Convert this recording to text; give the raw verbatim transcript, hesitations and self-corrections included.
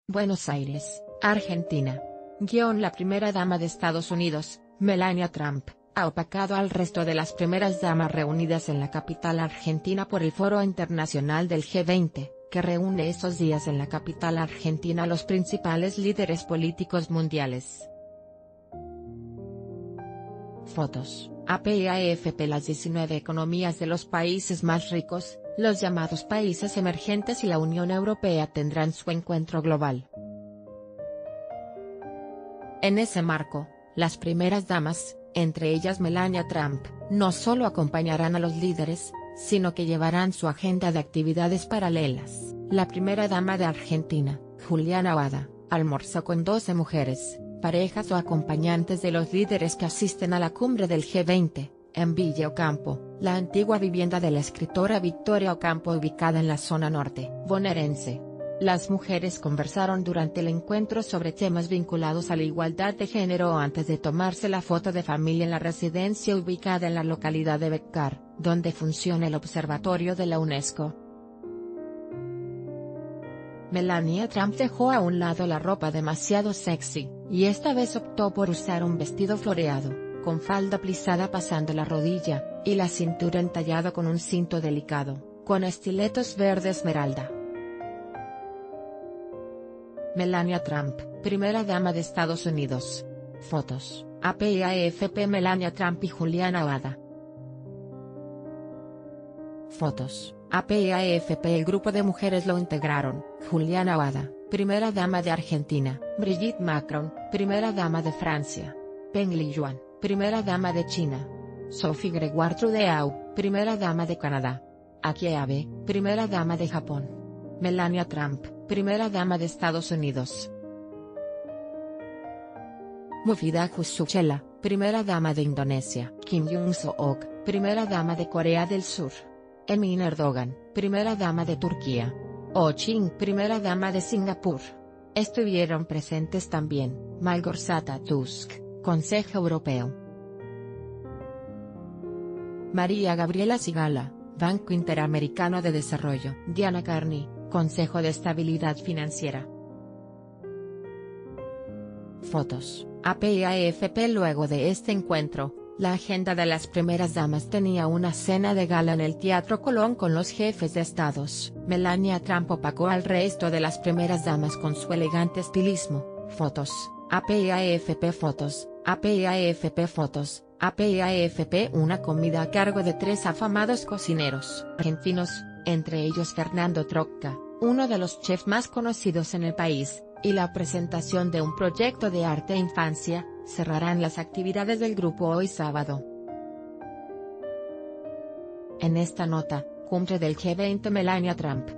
Buenos Aires, Argentina. Guión La primera dama de Estados Unidos, Melania Trump, ha opacado al resto de las primeras damas reunidas en la capital argentina por el Foro Internacional del G veinte, que reúne estos días en la capital argentina a los principales líderes políticos mundiales. Fotos, A P y A F P. Las diecinueve economías de los países más ricos, los llamados países emergentes y la Unión Europea tendrán su encuentro global. En ese marco, las primeras damas, entre ellas Melania Trump, no solo acompañarán a los líderes, sino que llevarán su agenda de actividades paralelas. La primera dama de Argentina, Juliana Bada, almorzó con doce mujeres, parejas o acompañantes de los líderes que asisten a la cumbre del G veinte, en Villa Ocampo, la antigua vivienda de la escritora Victoria Ocampo ubicada en la zona norte bonaerense. Las mujeres conversaron durante el encuentro sobre temas vinculados a la igualdad de género antes de tomarse la foto de familia en la residencia ubicada en la localidad de Becar, donde funciona el observatorio de la UNESCO. Melania Trump dejó a un lado la ropa demasiado sexy, y esta vez optó por usar un vestido floreado, con falda plisada pasando la rodilla, y la cintura entallado con un cinto delicado, con estiletos verde esmeralda. Melania Trump, primera dama de Estados Unidos. Fotos, A P y A F P. Melania Trump y Juliana Bada. Fotos, A P y A F P. El grupo de mujeres lo integraron: Juliana Bada, primera dama de Argentina; Brigitte Macron, primera dama de Francia; Peng Liyuan, primera dama de China; Sophie Gregoire Trudeau, primera dama de Canadá; Akie Abe, primera dama de Japón; Melania Trump, primera dama de Estados Unidos; Mufida Hussuchela, primera dama de Indonesia; Kim Jong-sook, primera dama de Corea del Sur; Emin Erdogan, primera dama de Turquía; Oh Chin, primera dama de Singapur. Estuvieron presentes también Malgorzata Tusk, Consejo Europeo; María Gabriela Sigala, Banco Interamericano de Desarrollo; Diana Carney, Consejo de Estabilidad Financiera. Fotos, A P y A F P. Luego de este encuentro, la agenda de las primeras damas tenía una cena de gala en el Teatro Colón con los jefes de estados. Melania Trump opacó al resto de las primeras damas con su elegante estilismo. Fotos, A P y A F P. Fotos, A P y A F P. Fotos, A P y A F P. Una comida a cargo de tres afamados cocineros argentinos, entre ellos Fernando Trocca, uno de los chefs más conocidos en el país, y la presentación de un proyecto de arte e infancia, cerrarán las actividades del grupo hoy sábado. En esta nota, cumbre del G veinte. Melania Trump,